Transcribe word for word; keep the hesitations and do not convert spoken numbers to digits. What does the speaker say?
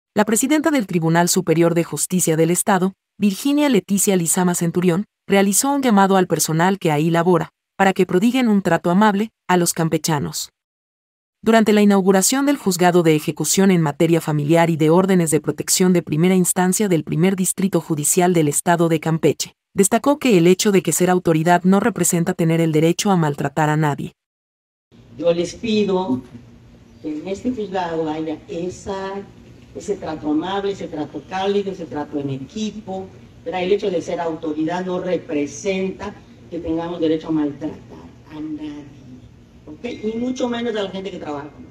La presidenta del Tribunal Superior de Justicia del Estado, Virginia Leticia Lizama Centurión, realizó un llamado al personal que ahí labora, para que prodiguen un trato amable a los campechanos. Durante la inauguración del Juzgado de Ejecución en Materia Familiar y de Órdenes de Protección de Primera Instancia del Primer Distrito Judicial del Estado de Campeche, destacó que el hecho de que ser autoridad no representa tener el derecho a maltratar a nadie. Yo les pido que en este juzgado haya esa, ese trato amable, ese trato cálido, ese trato en equipo. Pero el hecho de ser autoridad no representa que tengamos derecho a maltratar a nadie, ¿okay? Y mucho menos a la gente que trabaja.